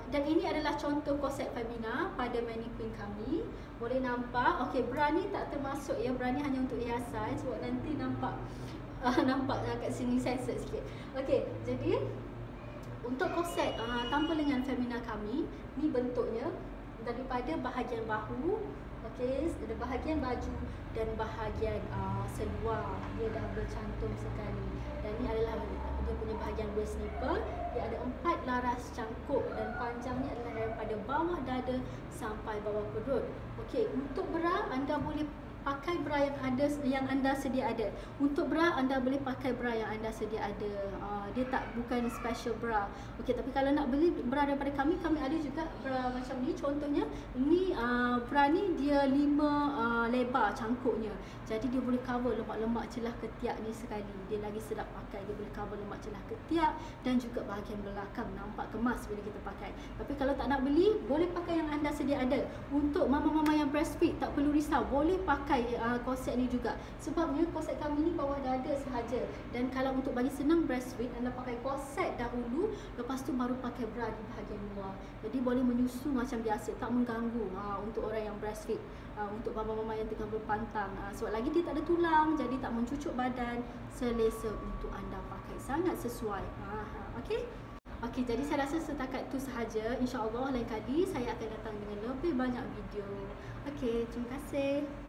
Dan ini adalah contoh korset femina pada mannequin kami. Boleh nampak, okey, bra ni tak termasuk ya, bra ni hanya untuk hiasan sebab nanti nampak nampak kat sini sensor sikit. Okey, jadi untuk korset tanpa lengan femina kami, ni bentuknya daripada bahagian bahu, okey, ada bahagian baju dan bahagian seluar. Dia dah bercantum sekali. Dan ni adalah dia punya bahagian waist nipple. Dia ada 4 laras cangkuk dan panjangnya adalah daripada bawah dada sampai bawah perut. Okey, untuk bra anda boleh pakai bra yang anda sedia ada. Untuk bra anda boleh pakai bra yang anda sedia ada. Dia bukan special bra. Okey, tapi kalau nak beli bra daripada kami ada juga bra macam ni. Contohnya ni bra ni dia 5 lebar cangkuknya. Jadi dia boleh cover lemak-lemak celah ketiak ni sekali. Dia lagi sedap pakai. Dia boleh cover lemak celah ketiak dan juga bahagian belakang. Nampak kemas bila kita pakai. Tapi kalau tak nak beli, boleh pakai yang anda sedia ada. Untuk mama-mama yang breastfeed, tak perlu risau, boleh pakai korset ni juga. Sebabnya korset kami ni bawah dada sahaja. Dan kalau untuk bagi senang breastfeed, anda pakai korset dahulu, lepas tu baru pakai bra di bahagian luar. Jadi boleh menyusu macam biasa, tak mengganggu untuk orang yang breastfeed. Untuk mama-mama yang tengah berpantang, sebab lagi dia tak ada tulang, jadi tak mencucuk badan, selesa untuk anda pakai, sangat sesuai. Okey? Okey, jadi saya rasa setakat tu sahaja. InsyaAllah lain kali saya akan datang dengan lebih banyak video. Okey, terima kasih.